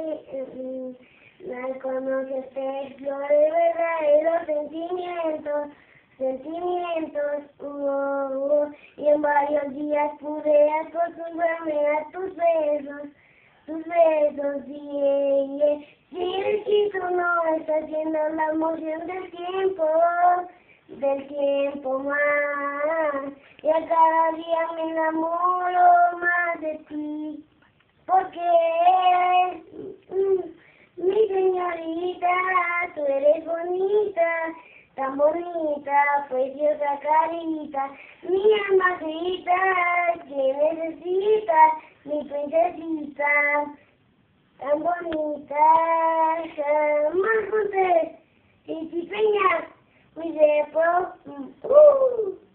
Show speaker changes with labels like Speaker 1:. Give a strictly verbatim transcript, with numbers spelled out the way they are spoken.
Speaker 1: mm, al conocerte exploré verdaderos sentimientos, sentimientos, uh, uh, y en varios días pude acostumbrarme a tus besos, tus besos, y yeah, si el chico no está haciendo la emoción del tiempo, del tiempo más, y a cada día me enamoro más de ti, porque mm, mi señorita, tú eres bonita, tan bonita, preciosa carita, mi amadita, que necesita, mi princesita, tan bonita, jamás usted, y si peña, mi depo, uh.